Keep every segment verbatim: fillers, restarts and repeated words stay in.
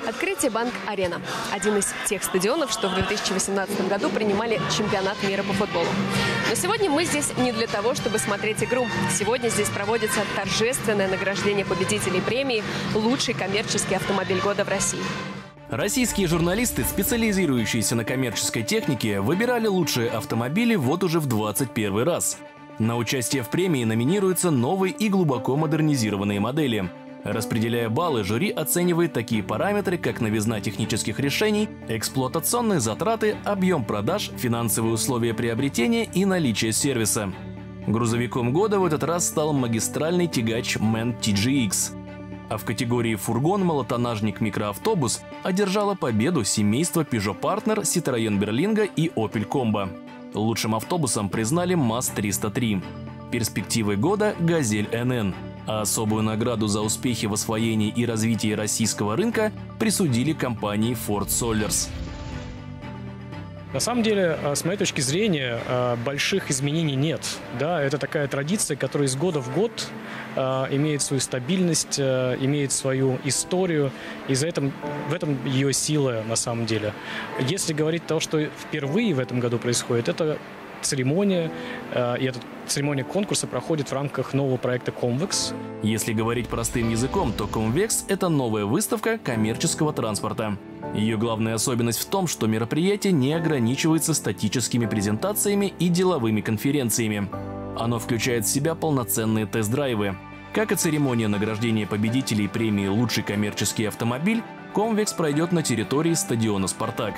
Открытие Банк-Арена – один из тех стадионов, что в две тысячи восемнадцатом году принимали чемпионат мира по футболу. Но сегодня мы здесь не для того, чтобы смотреть игру. Сегодня здесь проводится торжественное награждение победителей премии «Лучший коммерческий автомобиль года в России». Российские журналисты, специализирующиеся на коммерческой технике, выбирали лучшие автомобили вот уже в двадцать первый раз. На участие в премии номинируются новые и глубоко модернизированные модели. Распределяя баллы, жюри оценивает такие параметры, как новизна технических решений, эксплуатационные затраты, объем продаж, финансовые условия приобретения и наличие сервиса. Грузовиком года в этот раз стал магистральный тягач мэн ти джи икс. А в категории фургон-малотоннажник-микроавтобус одержало победу семейство Peugeot Partner, Citroën Berlingo и Opel Combo. Лучшим автобусом признали МАЗ триста три. Перспективой года – Газель эн эн. А особую награду за успехи в освоении и развитии российского рынка присудили компании Ford Solers. На самом деле, с моей точки зрения, больших изменений нет. Да, это такая традиция, которая из года в год имеет свою стабильность, имеет свою историю, и за этом, в этом ее сила на самом деле. Если говорить то, что впервые в этом году происходит, это церемония, и эта церемония конкурса проходит в рамках нового проекта Convex. Если говорить простым языком, то Convex – это новая выставка коммерческого транспорта. Ее главная особенность в том, что мероприятие не ограничивается статическими презентациями и деловыми конференциями. Оно включает в себя полноценные тест-драйвы. Как и церемония награждения победителей премии «Лучший коммерческий автомобиль», Convex пройдет на территории стадиона «Спартак».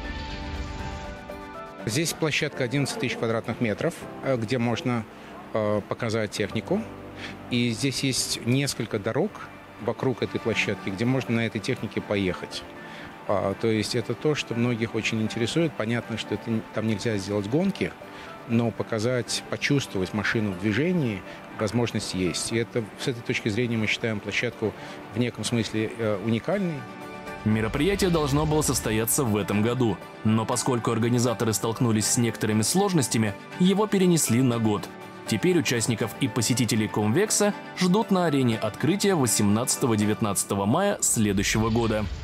Здесь площадка одиннадцать тысяч квадратных метров, где можно э, показать технику. И здесь есть несколько дорог вокруг этой площадки, где можно на этой технике поехать. А, то есть это то, что многих очень интересует. Понятно, что это, там нельзя сделать гонки, но показать, почувствовать машину в движении возможность есть. И это, с этой точки зрения мы считаем площадку в неком смысле э, уникальной. Мероприятие должно было состояться в этом году, но поскольку организаторы столкнулись с некоторыми сложностями, его перенесли на год. Теперь участников и посетителей Convex ждут на арене открытия восемнадцатого-девятнадцатого мая следующего года.